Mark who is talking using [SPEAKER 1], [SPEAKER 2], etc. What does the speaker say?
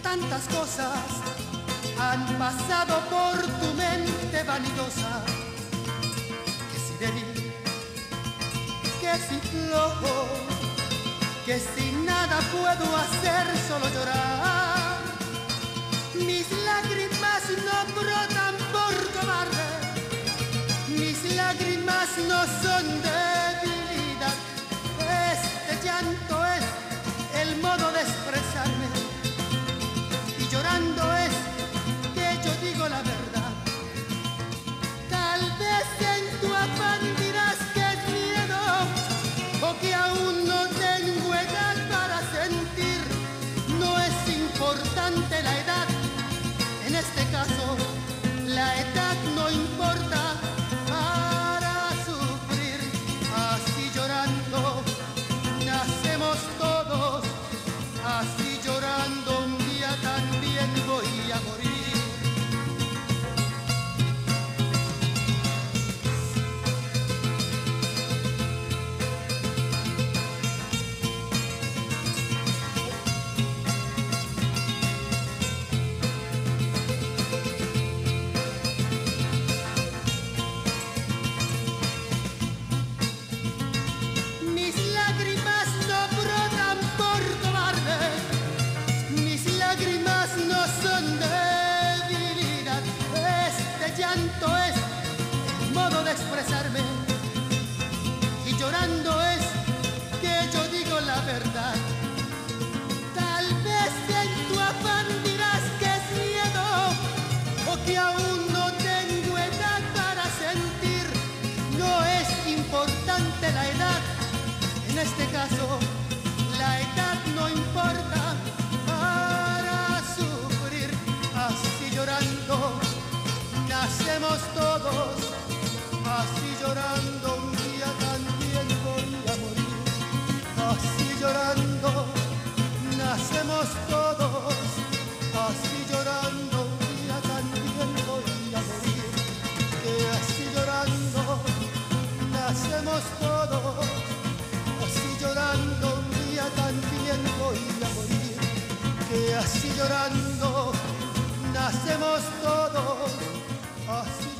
[SPEAKER 1] tantas cosas han pasado por tu mente vanidosa, que si débil, que si flojo, que si nada puedo hacer, solo llorar. Mis lágrimas no brotan por cobarde, mis lágrimas no son debilidad. Este llanto es el modo de expresarme, y llorando es que yo digo la verdad. Tal vez en tu afán dirás que es miedo, o que aún no tengo edad para sentir. No es importante la edad, en este caso la edad no importa para sufrir. Así llorando nacemos todos, así llorando un día también voy a morir. Mis lágrimas no brotan por cobarde, mis lágrimas no son debilidad. Este llanto es el modo de expresarme, y llorando es que yo digo la verdad. Tal vez en tu afán dirás que es miedo, o que aún no tengo edad para sentir. No es importante la edad, en este caso la edad no importa para sufrir. Así llorando nacemos todos, así llorando un día también voy a morir. Así llorando nacemos todos, así llorando un día también voy a morir. Que así llorando nacemos todos, así llorando un día también voy a morir. Que así llorando nacemos todos, así